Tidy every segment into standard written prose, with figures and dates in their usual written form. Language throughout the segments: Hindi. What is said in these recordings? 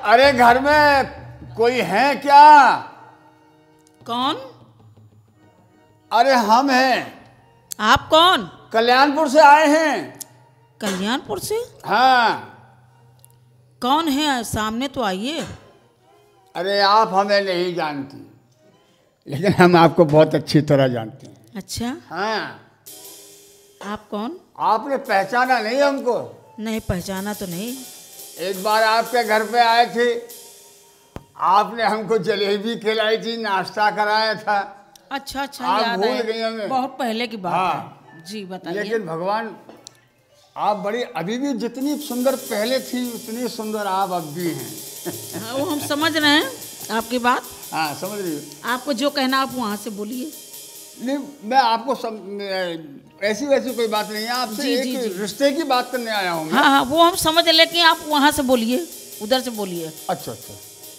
अरे घर में कोई है क्या? कौन? अरे हम हैं। आप कौन? कल्याणपुर से आए हैं। कल्याणपुर से? हाँ। कौन है? सामने तो आइए। अरे आप हमें नहीं जानती, लेकिन हम आपको बहुत अच्छी तरह जानते हैं। अच्छा। हाँ। आप कौन? आपने पहचाना नहीं हमको? नहीं, पहचाना तो नहीं। एक बार आपके घर पे आए थे, आपने हमको जलेबी खिलाई थी, नाश्ता कराया था। अच्छा अच्छा, आप याद भूल है। गई हमें। बहुत पहले की बात हाँ। है। जी बताइए। लेकिन भगवान, आप बड़ी अभी भी जितनी सुंदर पहले थी उतनी सुंदर आप अब भी हैं। हाँ, वो हम समझ रहे हैं आपकी बात। हाँ, समझ रही हो। आपको जो कहना आप वहाँ से बोलिए। नहीं, मैं आपको ऐसी वैसी कोई बात नहीं है, आपसे जी, एक जी, जी। रिश्ते की बात करने आया हूँ मैं। हाँ हाँ, वो हम समझ, लेकिन आप वहाँ से बोलिए, उधर से बोलिए। अच्छा अच्छा।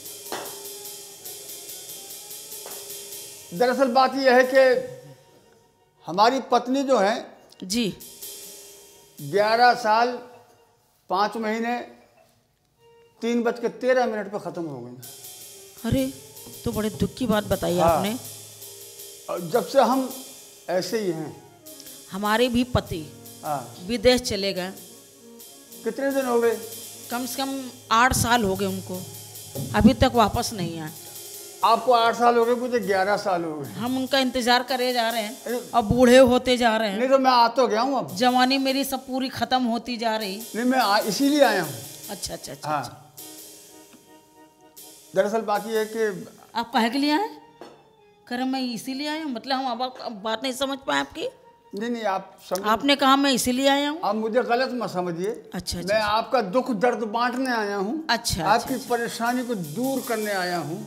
दरअसल बात यह है कि हमारी पत्नी जो है जी 11 साल 5 महीने 3:13 पे ख़त्म हो गई। अरे, तो बड़े दुख की बात बताई हाँ। आपने। और जब से हम ऐसे ही हैं। हमारे भी पति हाँ। विदेश चले गए। कितने दिन हो गए? कम से कम 8 साल हो गए उनको, अभी तक वापस नहीं आए। आपको 8 साल हो गए, मुझे 11 साल हो गए। हम उनका इंतजार करे जा रहे हैं अरे, और बूढ़े होते जा रहे हैं। नहीं तो मैं आ तो गया हूँ अब। जवानी मेरी सब पूरी खत्म होती जा रही। नहीं, मैं इसीलिए आया हूँ। अच्छा अच्छा अच्छा, हाँ। अच्छा। दरअसल बात ये है कि आप कहे के लिए आए? कर मैं इसीलिए आया हूँ, मतलब हम अब बात नहीं समझ पाए आपकी। नहीं नहीं, आप समझ, आपने कहा मैं इसीलिए आया हूँ। आप मुझे गलत मत समझिए। अच्छा मैं आपका दुख दर्द बांटने आया हूँ। अच्छा, आपकी अच्छा। परेशानी को दूर करने आया हूँ।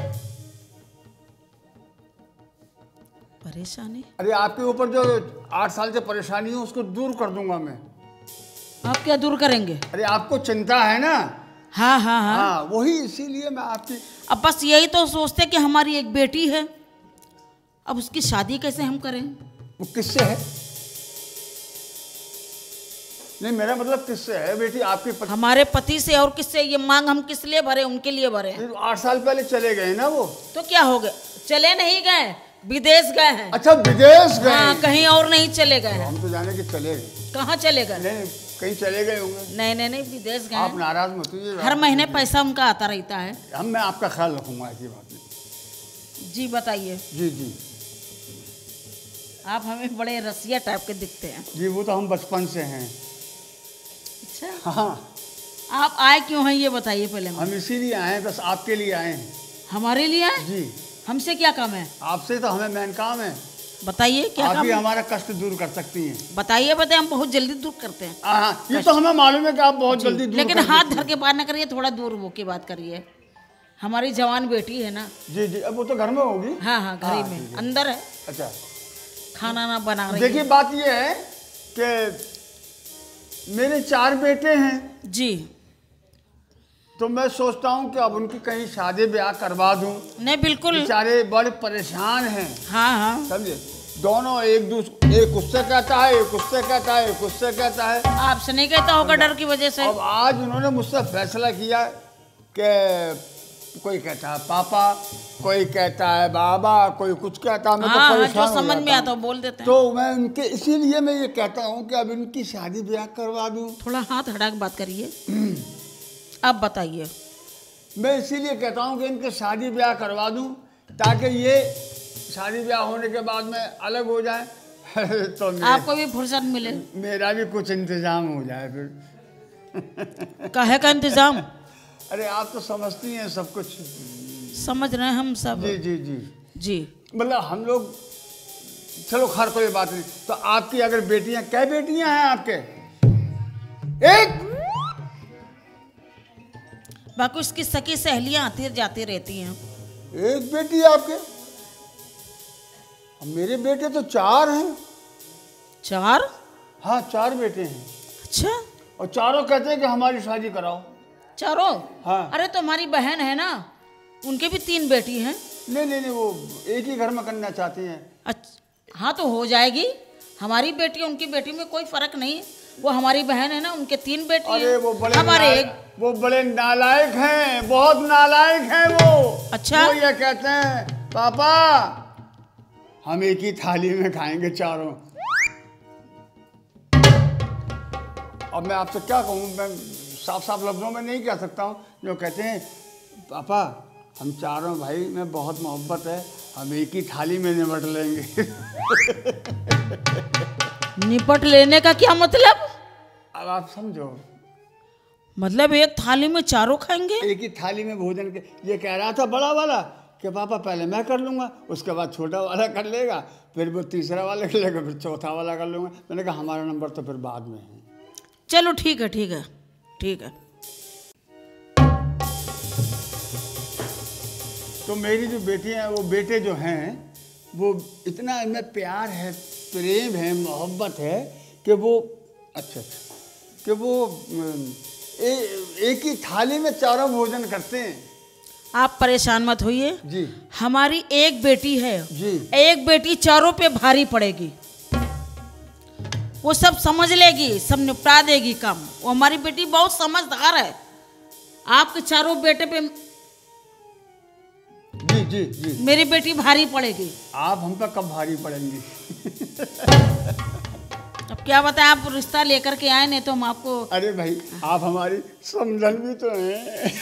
परेशानी? अरे आपके ऊपर जो 8 साल से परेशानी है उसको दूर कर दूंगा मैं। आप क्या दूर करेंगे? अरे आपको चिंता है ना? हाँ हाँ हाँ। हाँ, वही इसीलिए मैं आपकी। अब बस यही तो सोचते कि हमारी एक बेटी है, अब उसकी शादी कैसे हम करें? वो किससे है? नहीं, मेरा मतलब किससे है बेटी? आपके पति? हमारे पति से। और किससे? ये मांग हम किस लिए भरे? उनके लिए भरे। 8 साल पहले चले गए ना वो। तो क्या हो गया? चले नहीं गए, विदेश गए हैं। अच्छा, विदेश गए? हाँ, कहीं और नहीं चले गए हैं। हम तो जाने कि चले गए। कहाँ चले गए? नहीं, कहीं चले गए होंगे। नहीं नहीं नहीं, विदेश गए आप हैं। नाराज मत होइए। हर महीने पैसा उनका आता रहता है। मैं आपका ख्याल रखूंगा, ऐसी बात नहीं। जी बताइए। जी जी आप हमें बड़े रसिया टाइप के दिखते हैं। जी, वो तो हम बचपन से हैं। अच्छा, हाँ। आप आए क्यों हैं ये बताइए पहले। हम इसीलिए आए हैं, बस आपके लिए आए हैं। हमारे लिए आए? जी। हमसे क्या काम है? आपसे तो हमें मेन काम है। बताइए क्या आप काम ही है? हमारा कष्ट दूर कर सकती हैं। बताइए बताइए, हम बहुत जल्दी दूर करते हैं। हाँ, ये तो हमें मालूम है कि आप बहुत जल्दी दूर लेकिन कर हाथ देती धर के बात ना करिए, थोड़ा दूर वो की बात करिए। हमारी जवान बेटी है ना। हैं। जी जी, अब वो तो घर में होगी। हाँ हाँ, घर ही हाँ, में ठीक है। अंदर है, अच्छा, खाना ना बना रही है। देखिए बात ये है कि मेरे 4 बेटे हैं, जी। तो मैं सोचता हूँ कि अब उनकी कहीं शादी ब्याह करवा दूँ। नहीं बिल्कुल। बेचारे बड़े परेशान हैं। हाँ हाँ, समझे? दोनों एक उससे कहता है, एक उससे कहता है, एक उससे कहता है। आपसे नहीं कहता होगा डर की वजह से। अब आज उन्होंने मुझसे फैसला किया कि कोई कहता है पापा, कोई कहता है बाबा, कोई कुछ कहता है। मैं हाँ तो हाँ, परेशान जो हो समझ में जाता आता हूँ। हो बोल देते हैं। तो मैं उनके इसीलिए मैं ये कहता हूँ कि अब इनकी शादी ब्याह करवा दूँ। थोड़ा हाथ हटा के बात करिए। अब बताइए। मैं इसीलिए कहता हूँ कि इनके शादी ब्याह करवा दूँ, ताकि ये शादी ब्याह होने के बाद में अलग हो जाए। तो आपको भी फुर्सत मिले, मेरा भी कुछ इंतजाम हो जाए फिर। काहे का इंतजाम? अरे आप तो समझती हैं सब कुछ। समझ रहे हैं हम सब। जी जी जी जी। मतलब हम लोग, चलो खैर कोई बात नहीं। तो आपकी अगर बेटियां, क्या बेटियां हैं आपके? एक। बाकी उसकी सखी सहेलियां आती जाती रहती हैं। एक बेटी है आपके? मेरे बेटे तो 4 हैं। 4? हाँ, 4 बेटे हैं। अच्छा, और चारों कहते हैं कि हमारी शादी कराओ। चारों? हाँ। अरे तो हमारी बहन है ना, उनके भी 3 बेटी हैं। नहीं नहीं नहीं, वो एक ही घर में करना चाहती हैं। अच्छा, हाँ तो हो जाएगी। हमारी बेटी उनकी बेटी में कोई फर्क नहीं है। वो हमारी बहन है ना, उनके 3 बेटे अरे हैं, वो बड़े हमारे एक। वो बड़े नालायक हैं, बहुत नालायक हैं वो। अच्छा। वो ये कहते हैं पापा हम एक ही थाली में खाएंगे चारों। अब मैं आपसे क्या कहूँ, मैं साफ साफ लफ्जों में नहीं कह सकता हूँ। जो कहते हैं पापा हम चारों भाई में बहुत मोहब्बत है, हम एक ही थाली में निपट लेंगे। निपट लेने का क्या मतलब? अब आप समझो, मतलब एक थाली में चारों खाएंगे? एक ही थाली में भोजन के। ये कह रहा था बड़ा वाला कि पापा पहले मैं कर लूँगा, उसके बाद छोटा वाला कर लेगा, फिर वो तीसरा वाला कर लेगा, फिर चौथा वाला कर लूँगा। मैंने कहा हमारा नंबर तो फिर बाद में है। चलो ठीक है, ठीक है, ठीक है। तो मेरी जो बेटी हैं, वो बेटे जो हैं, वो इतना इनमें प्यार है, प्रेम है, मोहब्बत है कि वो अच्छा कि वो एक ही थाली में चारों भोजन करते हैं। आप परेशान मत होइए जी। हमारी एक बेटी है जी। एक बेटी चारों पे भारी पड़ेगी, वो सब समझ लेगी, सब निपटा देगी काम। वो हमारी बेटी बहुत समझदार है। आपके चारों बेटे पे जी जी जी मेरी बेटी भारी पड़ेगी। आप हम पे कब भारी पड़ेंगे? अब क्या बताएं, आप रिश्ता लेकर के आए, नहीं तो हम आपको। अरे भाई आप हमारी समझन भी तो हैं।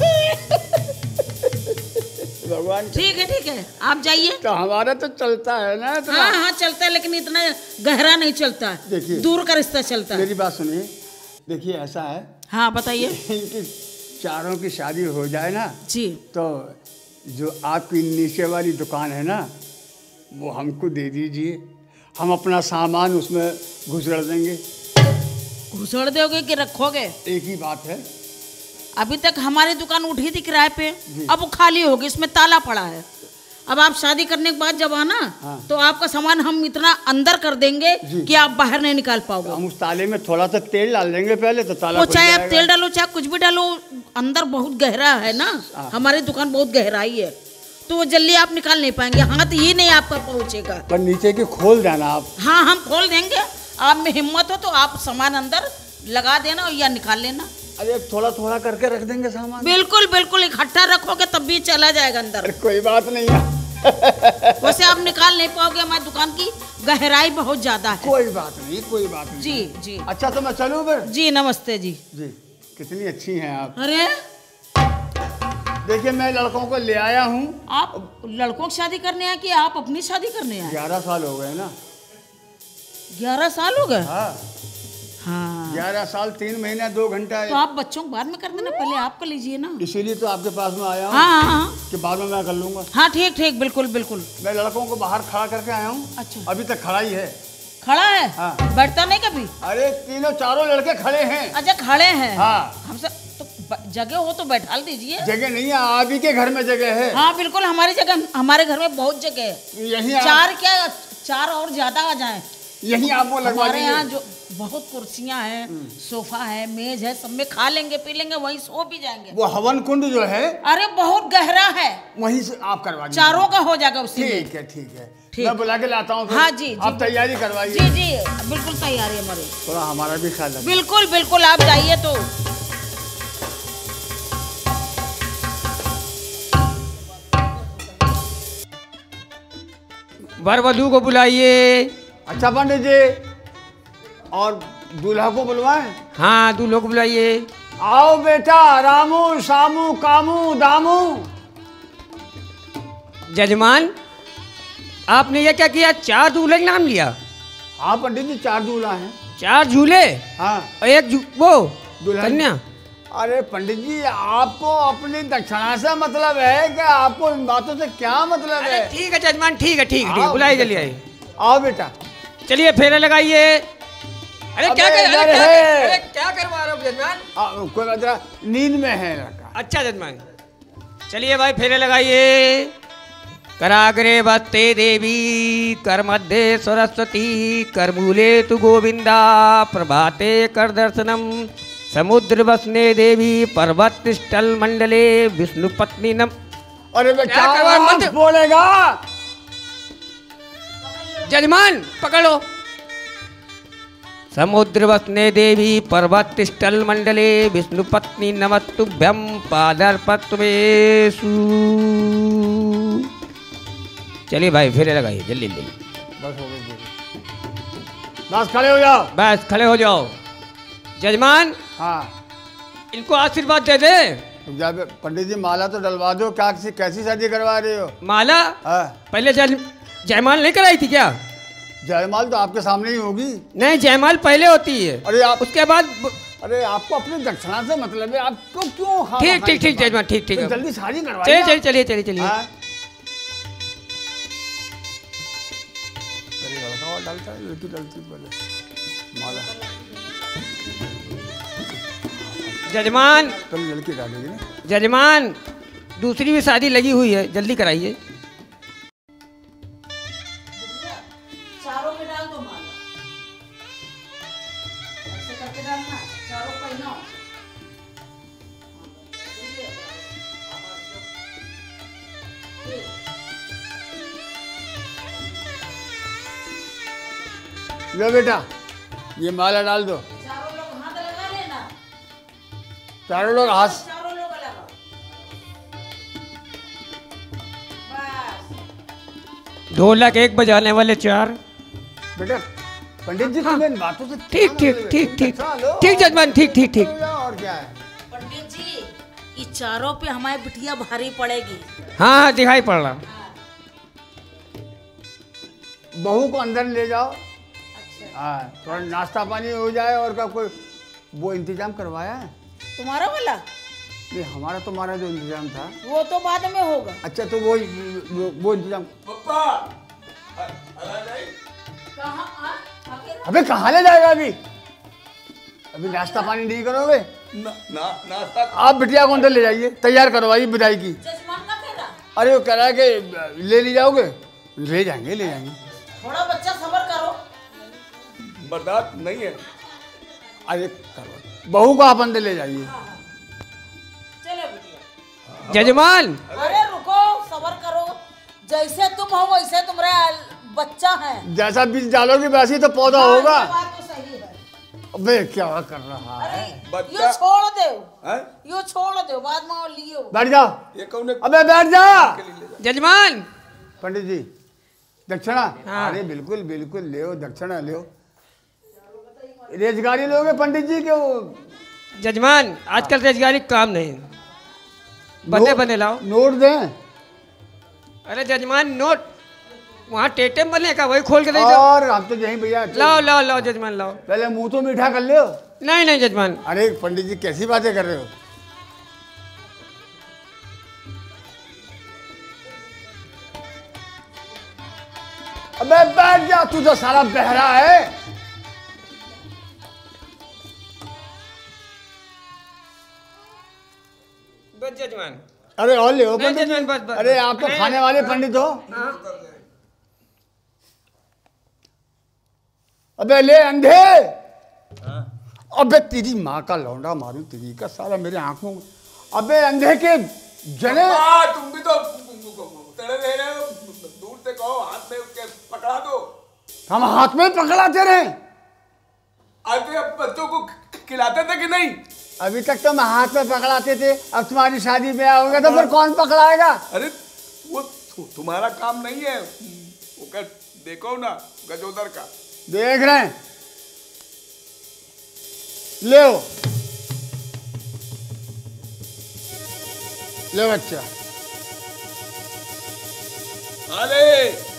भगवान। ठीक है, आप जाइए। तो हमारा तो चलता है ना इतना। हाँ हाँ चलता है, लेकिन इतना गहरा नहीं चलता है। देखिए, दूर का रिश्ता चलता है। मेरी बात सुनिए, देखिए ऐसा है। हाँ बताइए। इनकी चारों की शादी हो जाए ना जी। तो जो आपकी नीचे वाली दुकान है ना, वो हमको दे दीजिए, हम अपना सामान उसमें घुसड़ देंगे। घुसड़ दोगे कि रखोगे? एक ही बात है। अभी तक हमारी दुकान उठी थी किराए पे, अब वो खाली होगी, इसमें ताला पड़ा है। अब आप शादी करने के बाद जब आना, हाँ। तो आपका सामान हम इतना अंदर कर देंगे कि आप बाहर नहीं निकाल पाओगे। हम उस ताले में थोड़ा सा तेल डाल देंगे पहले, तो ताला वो खुल चाहे आप जाएगा। तेल डालो चाहे कुछ भी डालो, अंदर बहुत गहरा है ना, हमारी दुकान बहुत गहराई है, तो वो जल्दी आप निकाल नहीं पाएंगे। हाथ ही नहीं आपका पहुंचेगा। पर नीचे की खोल देना आप। हाँ हम खोल देंगे, आप में हिम्मत हो तो आप सामान अंदर लगा देना या निकाल लेना। अरे थोड़ा थोड़ा करके रख देंगे सामान। बिल्कुल बिल्कुल, इकट्ठा रखोगे तब भी चला जाएगा अंदर। अरे कोई बात नहीं है। वैसे आप निकाल नहीं पाओगे, हमारी दुकान की गहराई बहुत ज्यादा है। कोई बात नहीं, कोई बात नहीं। जी जी। अच्छा तो मैं चलूँ फिर? जी नमस्ते जी। जी, कितनी अच्छी हैं आप। अरे देखिए मैं लड़कों को ले आया हूँ। आप लड़कों की शादी करने आए कि आप अपनी शादी करने आए? 11 साल हो गए ना। 11 साल हो गए? हाँ हाँ 11 साल 3 महीने 2 घंटा तो आप बच्चों को बाद में कर देना, पहले आप कर लीजिए ना। इसीलिए तो आपके पास में आया हूँ। हाँ हाँ कि बाद में मैं कर लूँगा। हाँ ठीक ठीक, बिल्कुल बिल्कुल। मैं लड़कों को बाहर खड़ा करके आया हूँ। अच्छा, अभी तक खड़ा ही है। खड़ा है? हाँ। बैठता नहीं कभी? अरे तीनों चारों लड़के खड़े हैं। अच्छा खड़े हैं। हाँ। हमसे तो जगह हो तो बैठा दीजिए। जगह नहीं है, आप ही के घर में जगह है। हाँ बिल्कुल, हमारी जगह, हमारे घर में बहुत जगह है। यही चार क्या, 4 और ज्यादा आ जाएं। यहीं आप वो लगवा हमारे यहाँ दीजिए। जो बहुत कुर्सियां हैं, सोफा है, मेज है, सब में खा लेंगे पी लेंगे, वहीं सो भी जाएंगे। वो हवन कुंड जो है अरे बहुत गहरा है, वहीं से आप करवा दीजिए। चारों का हो जाएगा उसी में। ठीक है ठीक है, ठीक। मैं बुला के लाता हूँ। हाँ जी, जी। आप तैयारी करवाइए। जी जी बिल्कुल तैयार है हमारी। थोड़ा हमारा भी ख्याल रखिए। बिल्कुल बिल्कुल, आप जाइए तो। वर वधू को बुलाइए। अच्छा पंडित जी, और दूल्हा को बुलवाएं? हाँ दूल्हों को बुलाइए। आओ बेटा, रामू शामू कामू दामू। जजमान आपने ये क्या किया, 4 दूल्हे का नाम लिया? हाँ पंडित जी, 4 दूल्हा हैं। 4 झूले हाँ। और एक वो दुल्हन। कन्या। अरे पंडित जी, आपको अपनी दक्षिणा से मतलब है कि आपको इन बातों से क्या मतलब अरे है? ठीक है जजमान, ठीक है ठीक है ठीक है, आओ, बुलाइए चलिए आइए। आओ बेटा। चलिए फेरे लगाइए। अरे क्या अबे कर, इधर अरे क्या, है। अरे क्या करवा रहे हो जजमान? कोई मतलब नींद में है लड़का। अच्छा जजमान, चलिए भाई फेरे लगाइए। कराग्रे वत्ते देवी, कर मध्य सरस्वती, कर मूले तु गोविंदा, प्रभाते कर दर्शनम, समुद्र वसने देवी, पर्वत स्थल मंडले विष्णु पत्नी नम। अरे बे क्या करवा क्या मत बोलेगा? जजमान पकड़ो। समुद्रवस्ने देवी पर्वतस्थल मंडले विष्णुपत्नी नमस्तुभ्यं पादर्पत्वेषु। चलिए भाई फेरे लगाइए जल्दी जल्दी। बस हो गई। बस खड़े हो जाओ। बस खड़े हो जाओ। जजमान हाँ इनको आशीर्वाद दे दे। जब पंडित जी माला तो डलवा दो। क्या कैसी शादी करवा रहे हो? माला हाँ पहले जयमाल नहीं कराई थी क्या? जयमाल तो आपके सामने ही होगी। नहीं जयमाल पहले होती है। अरे आप उसके बाद अरे आपको अपनी दक्षिणा से मतलब है। आपको क्यों? ठीक ठीक ठीक जजमान ठीक ठीक तो है। जल्दी शादी चलिए करवाइए। चलिए चलिए चलिए चलिए। हाँ। अरे लड़का और डालता है, लड़की डालती है पहले माला। जजमान पहले लड़की डालेगी ना। जजमान दूसरी भी शादी लगी हुई है, जल्दी कराइए। चारों पे डाल दो माला, ऐसे करके डालना, चारों पहनाओ। लो बेटा ये माला डाल दो। चारों लोग हाथ लगा लेना। चारों लोग हाथ। चारों लोग लगाओ। बस ढोलक एक बजाने वाले चार। बेटा पंडित जी तुम्हें इन बातों से ठीक ठीक ठीक ठीक ठीक जजमान ठीक ठीक ठीक। और क्या है? पंडित जी ये चारों पे हमारी बिटिया भारी पड़ेगी। हाँ हाँ दिखाई पड़ रहा। बहू को अंदर ले जाओ। अच्छा हाँ थोड़ा नाश्ता पानी हो जाए और का कोई वो इंतजाम करवाया है? तुम्हारा वाला नहीं हमारा तुम्हारा जो इंतजाम था। वो तो बाद में होगा। अच्छा तो वो इंतजाम। कहाँ अबे कहाँ ले जाएगा अभी? अभी नाश्ता पानी नहीं करोगे? नाश्ता आप बिटिया को अंदर ले जाइए, तैयार करवाइए विदाई की। जजमान का कह रहा अरे वो कह रहा है कि ले जाओगे। ले जाएंगे ले जाएंगे। थोड़ा बच्चा सबर करो। बर्दाश्त नहीं है। अरे करो बहू को आप अंदर ले जाइए। चलो बिटिया। जजमान अरे रुको सबर करो। जैसे तुम हो वैसे तुम्हारा बच्चा है। जैसा बीज डालोगे वैसे ही तो पौधा होगा। हाँ, ये बात तो सही है। अबे क्या कर रहा है? अरे बच्चा- यो छोड़ दो, हैं? यो छोड़ दो, बाद में और लियो। बैठ जाओ। ये कौन है? अबे बैठ जा। जजमान पंडित जी दक्षिणा। हाँ। अरे बिल्कुल बिल्कुल ले दक्षिणा ले। रेजगारी लोगे पंडित जी के वो जजमान आजकल रोजगारी काम नहीं। बने बने लाओ। नोट दें। अरे जजमान नोट वहाँ टेटम बनेगा वही खोल के दे दो। और हम तो यही भैया लाओ लाओ लाओ जजमान लाओ। पहले मुंह तो मीठा कर लियो। नहीं नहीं जजमान। अरे पंडित जी कैसी बातें कर रहे हो? अबे बैठ जा, तू तो सारा बहरा है। बस जजमान। अरे और ले हो नहीं, पंडित जी। जजमान, बस, बस, अरे बस। आप तो नहीं, खाने वाले पंडित हो। अबे ले अंधे। अबे तेरी माँ का लौंडा मारूं तेरी का सारा मेरे आंखों में। अबे अंधे के जने। तुम भी तो तड़े रह रहे हो। दूर से कहो हाथ में उसके पकड़ा दो। हम हाथ में पकड़ाते रहे। आगे अब बच्चों को खिलाते थे कि नहीं? अभी तक तो हम हाथ में पकड़ाते थे। अब तुम्हारी शादी ब्याह होगा तो फिर कौन पकड़ाएगा? अरे वो तुम्हारा काम नहीं है। वो कर देखो ना गजोदर का। देख रहे हैं। ले बच्चा। अरे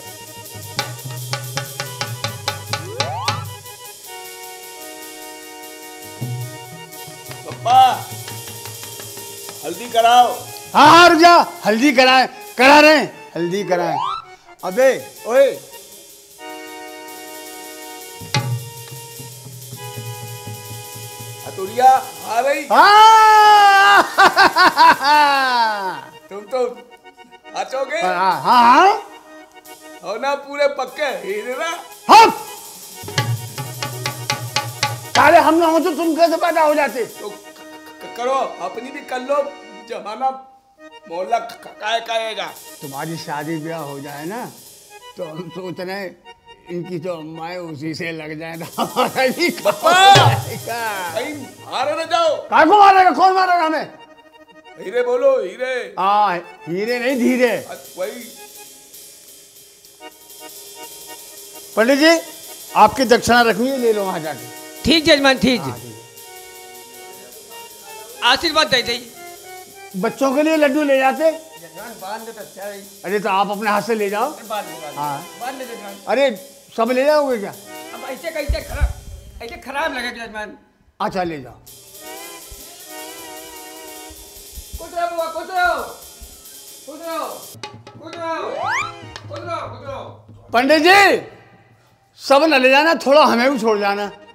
पप्पा हल्दी कराओ। हाँ रुक जा। हल्दी कराए करा रहे हैं। हल्दी कराए। अबे ओए हथुड़िया आ रही। हाँ तुम तो नाचोगे हाँ हाँ हो ना पूरे पक्के हीरे ना। हम सारे हम ना हो तो तुम कैसे पैदा हो जाते? तो करो अपनी भी कर लो। जमाना मोहल्ला काएगा। तुम्हारी शादी ब्याह हो जाए ना तो हम सोच रहे हैं इनकी तो अम्मा उसी से लग जाए तो हमारा भी बप्पा का कहीं मारे न जाओ। काय को मारेगा? कौन मारेगा हमें? हीरे बोलो हीरे। हाँ हीरे नहीं धीरे। वही पंडित जी आपकी दक्षिणा रखनी है, ले लो वहां जाके। ठीक जजमान ठीक। हाँ, ठीक। आशीर्वाद दे दे। बच्चों के लिए लड्डू ले जाते। जजमान बांध दे तो अच्छा है। अरे तो आप अपने हाथ से ले जाओ। बांध दे हाँ बांध दे जजमान। अरे सब ले जाओगे क्या? अब ऐसे खराब लगेगा जजमान। अच्छा ले जाओ। कूद रहो बुआ, कूद रहो, कूद रहो, कूद रहो, कूद रहो, कूद रहो। पंडित जी सब न ले जाना, थोड़ा हमें भी छोड़ जाना।